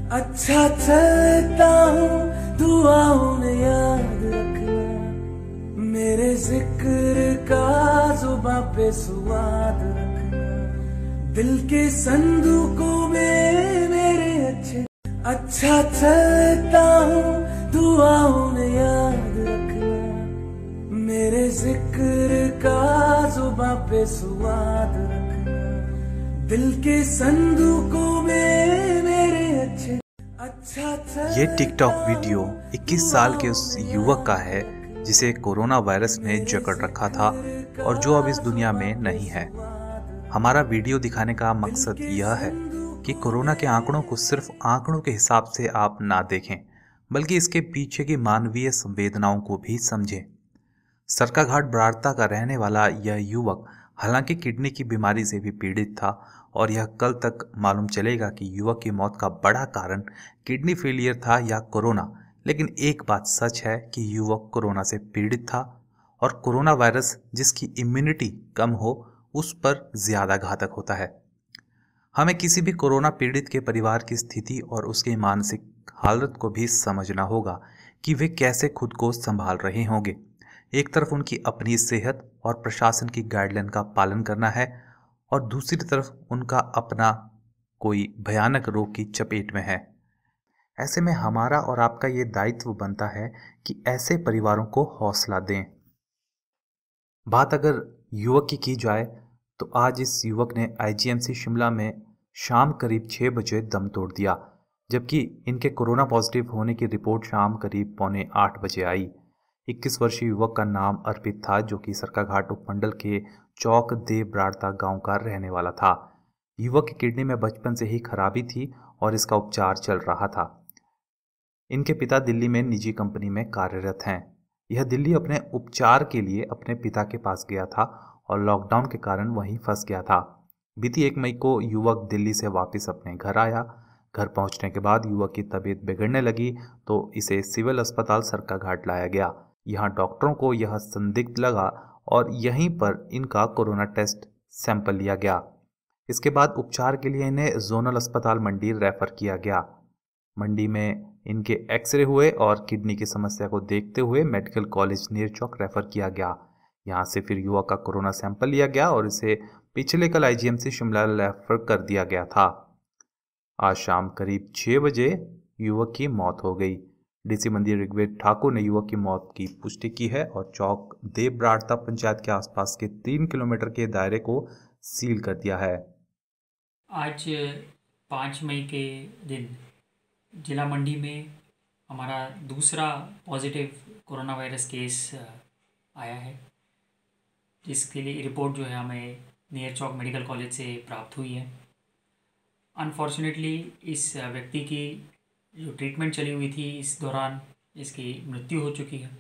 अच्छा चलता हूँ, दुआओं में याद रखना, मेरे जिक्र का जुबां पे स्वाद रखना, दिल के संदूकों में मेरे अच्छे। अच्छा चलता हूँ, दुआओं में याद रखना, मेरे जिक्र का जुबां पे स्वाद रखना, दिल के संदूकों में मेरे अच्छे। ये टिकटॉक वीडियो 21 साल के उस युवक का है जिसे कोरोना वायरस ने जकड़ रखा था और जो अब इस दुनिया में नहीं है। हमारा वीडियो दिखाने का मकसद यह है कि कोरोना के आंकड़ों को सिर्फ आंकड़ों के हिसाब से आप ना देखें, बल्कि इसके पीछे की मानवीय संवेदनाओं को भी समझें। सरकाघाट ब्राड़ता का रहने वाला यह युवक हालांकि किडनी की बीमारी से भी पीड़ित था और यह कल तक मालूम चलेगा कि युवक की मौत का बड़ा कारण किडनी फेलियर था या कोरोना। लेकिन एक बात सच है कि युवक कोरोना से पीड़ित था और कोरोना वायरस जिसकी इम्यूनिटी कम हो उस पर ज्यादा घातक होता है। हमें किसी भी कोरोना पीड़ित के परिवार की स्थिति और उसकी मानसिक हालत को भी समझना होगा कि वे कैसे खुद को संभाल रहे होंगे। एक तरफ उनकी अपनी सेहत और प्रशासन की गाइडलाइन का पालन करना है और दूसरी तरफ उनका अपना कोई भयानक रोग की चपेट में है। ऐसे में हमारा और आपका ये दायित्व बनता है कि ऐसे परिवारों को हौसला दें। बात अगर युवक की जाए तो आज इस युवक ने आईजीएमसी शिमला में शाम करीब 6 बजे दम तोड़ दिया, जबकि इनके कोरोना पॉजिटिव होने की रिपोर्ट शाम करीब पौने 8 बजे आई। 21 वर्षीय युवक का नाम अर्पित था, जो कि सरकाघाट उपमंडल के चौक दे ब्राड़ता गांव का रहने वाला था। युवक की किडनी में बचपन से ही खराबी थी और इसका उपचार चल रहा था। इनके पिता दिल्ली में निजी कंपनी में कार्यरत हैं। यह दिल्ली अपने उपचार के लिए अपने पिता के पास गया था और लॉकडाउन के कारण वहीं फंस गया था। बीती 1 मई को युवक दिल्ली से वापस अपने घर आया। घर पहुंचने के बाद युवक की तबीयत बिगड़ने लगी तो इसे सिविल अस्पताल सरकाघाट लाया गया। यहाँ डॉक्टरों को यह संदिग्ध लगा और यहीं पर इनका कोरोना टेस्ट सैंपल लिया गया। इसके बाद उपचार के लिए इन्हें जोनल अस्पताल मंडी रेफर किया गया। मंडी में इनके एक्सरे हुए और किडनी की समस्या को देखते हुए मेडिकल कॉलेज नेरचौक रेफर किया गया। यहाँ से फिर युवक का कोरोना सैंपल लिया गया और इसे पिछले कल आईजीएमसी शिमला रेफर कर दिया गया था। आज शाम करीब 6 बजे युवक की मौत हो गई। डीसी मंदिर ऋग्वेद ठाकुर ने युवक की मौत की पुष्टि की है और चौक देव ब्राड़ता पंचायत के आसपास के 3 किलोमीटर के दायरे को सील कर दिया है। आज 5 मई के दिन जिला मंडी में हमारा दूसरा पॉजिटिव कोरोना वायरस केस आया है, जिसके लिए रिपोर्ट जो है हमें नेरचौक मेडिकल कॉलेज से प्राप्त हुई है। अनफॉर्चुनेटली इस व्यक्ति की जो ट्रीटमेंट चली हुई थी, इस दौरान इसकी मृत्यु हो चुकी है।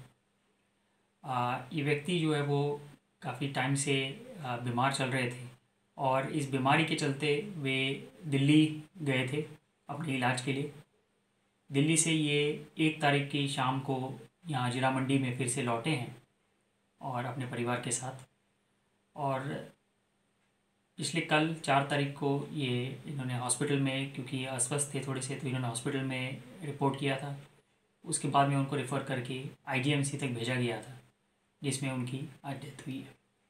ये व्यक्ति जो है वो काफ़ी टाइम से बीमार चल रहे थे और इस बीमारी के चलते वे दिल्ली गए थे अपने इलाज के लिए। दिल्ली से ये 1 तारीख की शाम को यहाँ जिला मंडी में फिर से लौटे हैं और अपने परिवार के साथ। और पिछले कल 4 तारीख को ये इन्होंने हॉस्पिटल में, क्योंकि ये अस्वस्थ थे थोड़े से, तो इन्होंने हॉस्पिटल में रिपोर्ट किया था। उसके बाद में उनको रेफ़र करके आईजीएमसी तक भेजा गया था, जिसमें उनकी आज डेथ हुई है।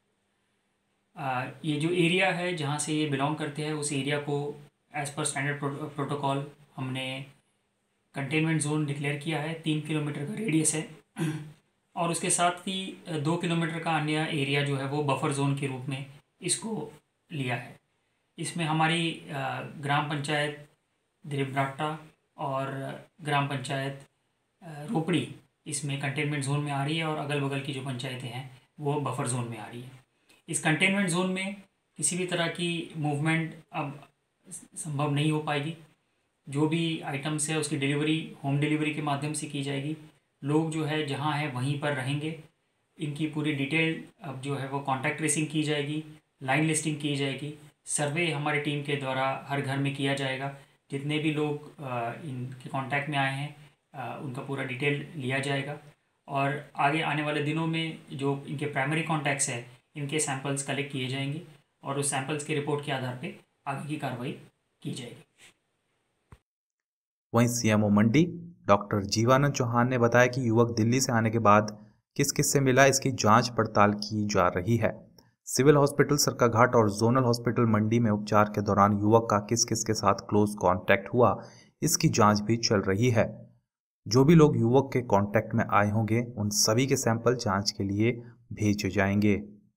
ये जो एरिया है जहाँ से ये बिलोंग करते हैं, उस एरिया को एज़ पर स्टैंडर्ड प्रोटोकॉल हमने कंटेनमेंट जोन डिक्लेयर किया है। 3 किलोमीटर का रेडियस है और उसके साथ ही 2 किलोमीटर का अन्य एरिया जो है वो बफर जोन के रूप में इसको लिया है। इसमें हमारी ग्राम पंचायत देवब्राटा और ग्राम पंचायत रोपड़ी इसमें कंटेनमेंट जोन में आ रही है और अगल बगल की जो पंचायतें हैं वो बफर जोन में आ रही है। इस कंटेनमेंट जोन में किसी भी तरह की मूवमेंट अब संभव नहीं हो पाएगी। जो भी आइटम्स है उसकी डिलीवरी होम डिलीवरी के माध्यम से की जाएगी। लोग जो है जहाँ है वहीं पर रहेंगे। इनकी पूरी डिटेल अब जो है वो कॉन्टैक्ट ट्रेसिंग की जाएगी, लाइन लिस्टिंग की जाएगी, सर्वे हमारी टीम के द्वारा हर घर में किया जाएगा। जितने भी लोग इनके कांटेक्ट में आए हैं उनका पूरा डिटेल लिया जाएगा और आगे आने वाले दिनों में जो इनके प्राइमरी कॉन्टैक्ट्स हैं इनके सैंपल्स कलेक्ट किए जाएंगे और उस सैंपल्स के रिपोर्ट के आधार पे आगे की कार्रवाई की जाएगी। वहीं सीएमओ मंडी डॉक्टर जीवानंद चौहान ने बताया कि युवक दिल्ली से आने के बाद किस किस से मिला, इसकी जांच पड़ताल की जा रही है। सिविल हॉस्पिटल सरकाघाट और जोनल हॉस्पिटल मंडी में उपचार के दौरान युवक का किस किस के साथ क्लोज कांटेक्ट हुआ, इसकी जांच भी चल रही है। जो भी लोग युवक के कांटेक्ट में आए होंगे उन सभी के सैंपल जांच के लिए भेजे जाएंगे।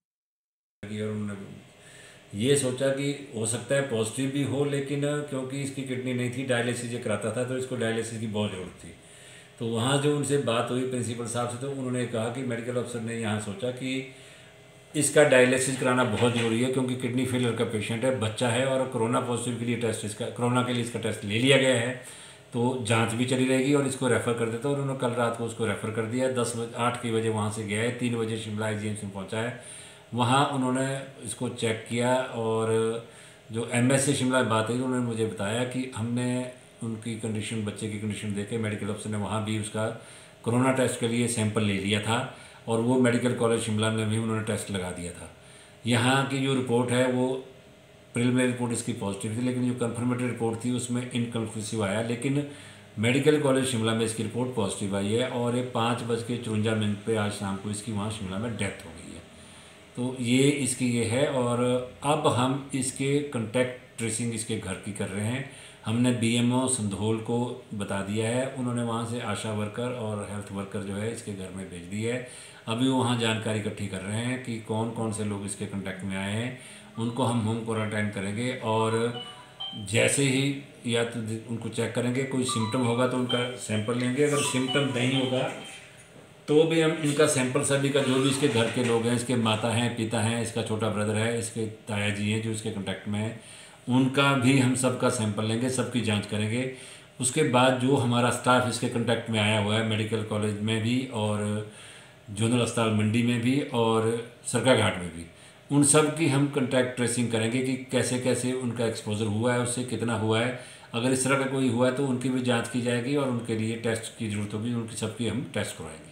और उन्होंने ये सोचा कि हो सकता है पॉजिटिव भी हो, लेकिन क्योंकि इसकी किडनी नहीं थी, डायलिसिस ये कराता था, तो इसको डायलिसिस की बहुत ज़रूरत थी। तो वहाँ जो उनसे बात हुई प्रिंसिपल साहब से, तो उन्होंने कहा कि मेडिकल अफसर ने यहाँ सोचा कि इसका डायलिसिस कराना बहुत ज़रूरी है, क्योंकि किडनी फेलियर का पेशेंट है, बच्चा है, और कोरोना पॉजिटिव के लिए टेस्ट कोरोना के लिए इसका टेस्ट ले लिया गया है, तो जांच भी चली रहेगी और इसको रेफ़र कर देता। और उन्होंने कल रात को उसको रेफ़र कर दिया। 8 बजे वहाँ से गया है, 3 बजे शिमला IGMC में पहुँचा है। वहाँ उन्होंने इसको चेक किया, और जो MS से शिमला में बात हुई, उन्होंने मुझे बताया कि हमने उनकी कंडीशन, बच्चे की कंडीशन देख के मेडिकल अफसर ने वहाँ भी उसका कोरोना टेस्ट के लिए सैंपल ले लिया था, और वो मेडिकल कॉलेज शिमला में भी उन्होंने टेस्ट लगा दिया था। यहाँ की जो रिपोर्ट है वो प्रिलिमिनरी रिपोर्ट इसकी पॉजिटिव थी, लेकिन जो कंफर्मेटरी रिपोर्ट थी उसमें इनकन्क्लूसिव आया, लेकिन मेडिकल कॉलेज शिमला में इसकी रिपोर्ट पॉजिटिव आई है, और ये 5:54 पे आज शाम को इसकी वहाँ शिमला में डेथ हो गई है। तो ये इसकी ये है, और अब हम इसके कॉन्टैक्ट ट्रेसिंग इसके घर की कर रहे हैं। हमने BMO संधोल को बता दिया है, उन्होंने वहाँ से आशा वर्कर और हेल्थ वर्कर जो है इसके घर में भेज दी है। अभी वो वहाँ जानकारी इकट्ठी कर रहे हैं कि कौन कौन से लोग इसके कांटेक्ट में आए हैं, उनको हम होम क्वारंटाइन करेंगे, और जैसे ही या तो उनको चेक करेंगे, कोई सिम्टम होगा तो उनका सैंपल लेंगे, अगर सिम्टम नहीं होगा तो भी हम इनका सैंपल सभी का, जो भी इसके घर के लोग हैं, इसके माता हैं, पिता हैं, इसका छोटा ब्रदर है, इसके ताया जी हैं जो इसके कांटेक्ट में हैं, उनका भी हम सबका सैंपल लेंगे, सबकी जांच करेंगे। उसके बाद जो हमारा स्टाफ इसके कांटेक्ट में आया हुआ है मेडिकल कॉलेज में भी, और जोनल अस्पताल मंडी में भी, और सरकाघाट में भी, उन सब की हम कांटेक्ट ट्रेसिंग करेंगे कि कैसे कैसे उनका एक्सपोजर हुआ है, उससे कितना हुआ है। अगर इस तरह का कोई हुआ है तो उनकी भी जांच की जाएगी, और उनके लिए टेस्ट की ज़रूरत होगी, उनकी सबकी हम टेस्ट करवाएंगे।